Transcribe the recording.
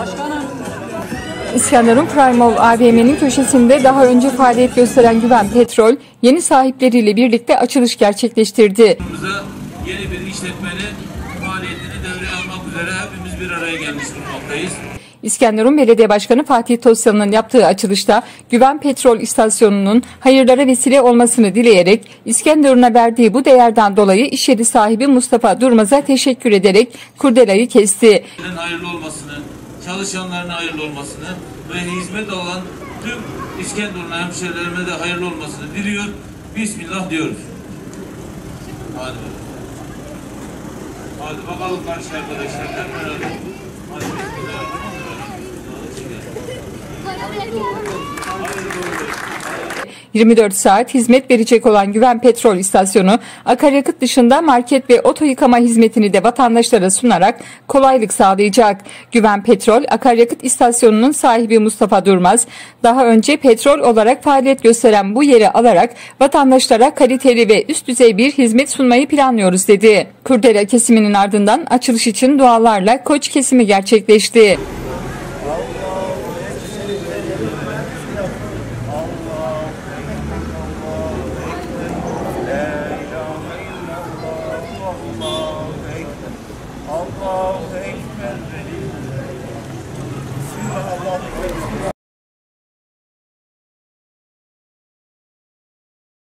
İskenderun Primol AVM'nin köşesinde daha önce faaliyet gösteren Güven Petrol, yeni sahipleriyle birlikte açılış gerçekleştirdi. Yeni bir işletmenin faaliyetini devreye almak üzere hepimiz bir araya gelmiş bulunmaktayız. İskenderun Belediye Başkanı Fatih Tosyalı'nın yaptığı açılışta Güven Petrol İstasyonu'nun hayırlara vesile olmasını dileyerek İskenderun'a verdiği bu değerden dolayı iş yeri sahibi Mustafa Durmaz'a teşekkür ederek kurdelayı kesti. Hayırlı olmasını, çalışanların hayırlı olmasını ve hizmet alan tüm İskenderun hemşehrilerime de hayırlı olmasını diliyor. Bismillah diyoruz. Hadi bakalım. Hadi bakalım karşı arkadaşlar. Hep beraber. Hadi bismillah. 24 saat hizmet verecek olan Güven Petrol İstasyonu, akaryakıt dışında market ve oto yıkama hizmetini de vatandaşlara sunarak kolaylık sağlayacak. Güven Petrol Akaryakıt İstasyonu'nun sahibi Mustafa Durmaz, daha önce petrol olarak faaliyet gösteren bu yeri alarak vatandaşlara kaliteli ve üst düzey bir hizmet sunmayı planlıyoruz dedi. Kurdele kesiminin ardından açılış için dualarla koç kesimi gerçekleşti.